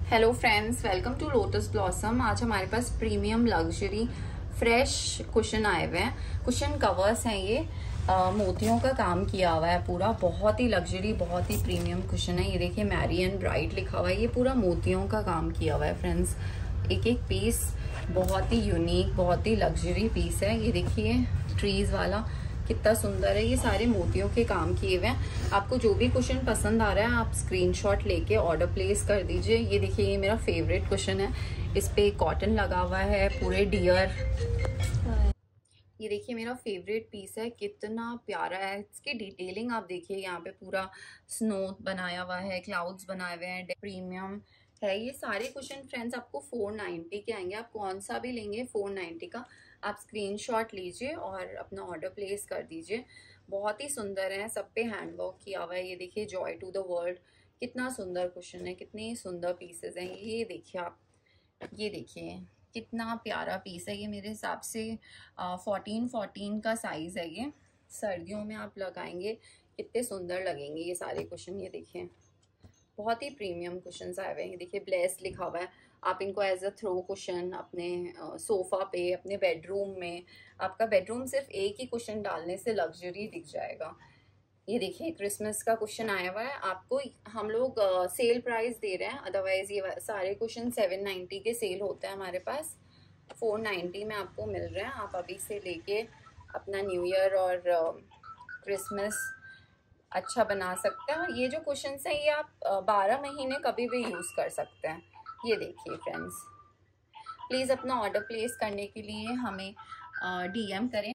Hello friends, welcome to Lotus Blossom. आज हमारे पास प्रीमियम लग्जरी फ्रेश कुशन आए हुए हैं। कुशन कवर्स हैं ये, मोतियों का काम किया हुआ है पूरा। बहुत ही लग्जरी, बहुत ही प्रीमियम कुशन है। ये देखिए मैरी एंड ब्राइट लिखा हुआ है। ये पूरा मोतियों का काम किया हुआ है फ्रेंड्स। एक एक पीस बहुत ही यूनिक, बहुत ही लग्जरी पीस है। ये देखिए ट्रीज वाला कितना सुंदर है। ये सारे मोतियों के काम किए हुए हैं। आपको जो भी कुशन पसंद आ रहा है आप स्क्रीनशॉट लेके ऑर्डर प्लेस कर दीजिए। ये देखिए ये मेरा फेवरेट कुशन है। इस पे कॉटन लगा हुआ है, पूरे डियर। ये देखिए मेरा फेवरेट पीस है, कितना प्यारा है। इसकी डिटेलिंग आप देखिए, यहाँ पे पूरा स्नो बनाया हुआ है, क्लाउड्स बनाए हुए हैं, प्रीमियम है। ये सारे कुशन फ्रेंड्स आपको 490 के आएंगे। आप कौन सा भी लेंगे 490 का आप स्क्रीनशॉट लीजिए और अपना ऑर्डर प्लेस कर दीजिए। बहुत ही सुंदर है, सब पे हैंडवर्क किया हुआ है। ये देखिए जॉय टू द वर्ल्ड, कितना सुंदर कुशन है, कितने सुंदर पीसेस हैं। ये देखिए आप, ये देखिए कितना प्यारा पीस है। ये मेरे हिसाब से 14 का साइज है। ये सर्दियों में आप लगाएंगे कितने सुंदर लगेंगे ये सारे कुशन। ये देखिए बहुत ही प्रीमियम कुशन आए हुए हैं। देखिए ब्लेस लिखा हुआ है। आप इनको एज अ थ्रो कुशन अपने सोफा पे, अपने बेडरूम में, आपका बेडरूम सिर्फ एक ही कुशन डालने से लग्जरी दिख जाएगा। ये देखिए क्रिसमस का कुशन आया हुआ है। आपको हम लोग सेल प्राइस दे रहे हैं, अदरवाइज ये सारे कुशन 790 के सेल होते हैं हमारे पास। 490 में आपको मिल रहे हैं। आप अभी से लेके अपना न्यू ईयर और क्रिसमस अच्छा बना सकते हैं। और ये जो कुशन्स हैं ये आप 12 महीने कभी भी यूज़ कर सकते हैं। ये देखिए फ्रेंड्स, प्लीज़ अपना ऑर्डर प्लेस करने के लिए हमें DM करें।